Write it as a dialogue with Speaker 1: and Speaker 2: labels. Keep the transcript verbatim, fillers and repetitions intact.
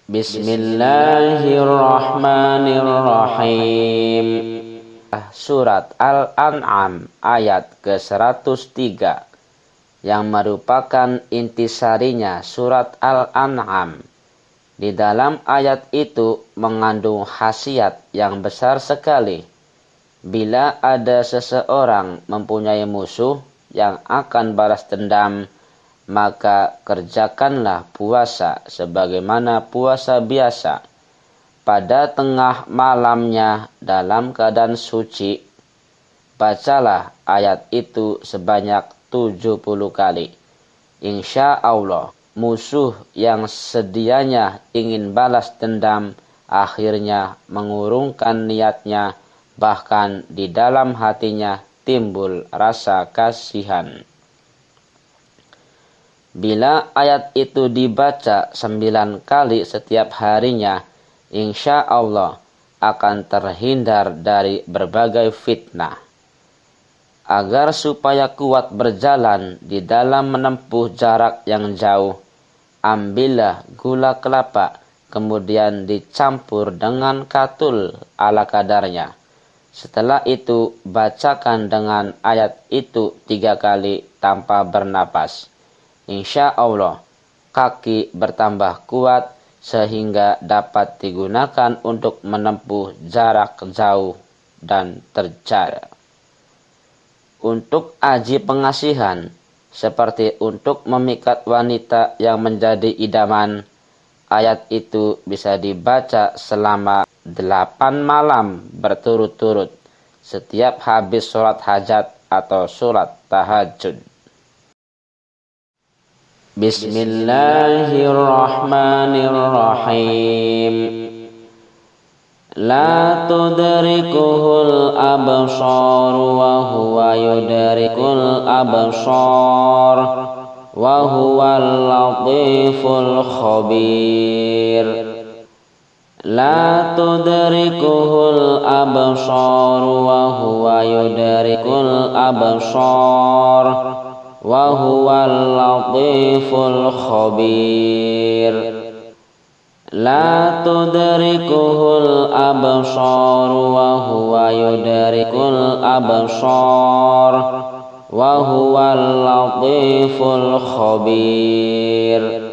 Speaker 1: Bismillahirrahmanirrahim. Surat Al-An'am ayat ke seratus tiga yang merupakan intisarinya surat Al-An'am. Di dalam ayat itu mengandung khasiat yang besar sekali. Bila ada seseorang mempunyai musuh yang akan balas dendam, maka kerjakanlah puasa sebagaimana puasa biasa. Pada tengah malamnya dalam keadaan suci, bacalah ayat itu sebanyak tujuh puluh kali. Insya Allah, musuh yang sedianya ingin balas dendam akhirnya mengurungkan niatnya, bahkan di dalam hatinya timbul rasa kasihan. Bila ayat itu dibaca sembilan kali setiap harinya, insya Allah akan terhindar dari berbagai fitnah. Agar supaya kuat berjalan di dalam menempuh jarak yang jauh, ambillah gula kelapa, kemudian dicampur dengan katul ala kadarnya. Setelah itu, bacakan dengan ayat itu tiga kali tanpa bernapas. Insya Allah, kaki bertambah kuat sehingga dapat digunakan untuk menempuh jarak jauh dan terjar. Untuk aji pengasihan, seperti untuk memikat wanita yang menjadi idaman, ayat itu bisa dibaca selama delapan malam berturut-turut setiap habis sholat hajat atau sholat tahajud. Bismillahirrahmanirrahim. La tudrikuhul absar wa huwa yudrikul absar wa huwal latiful khabir. La tudrikuhul absar wa huwa yudrikul absar wa huwal latiful khabir. La tudrikuhul absar wa huwa yudrikul absar wa huwal latiful khabir.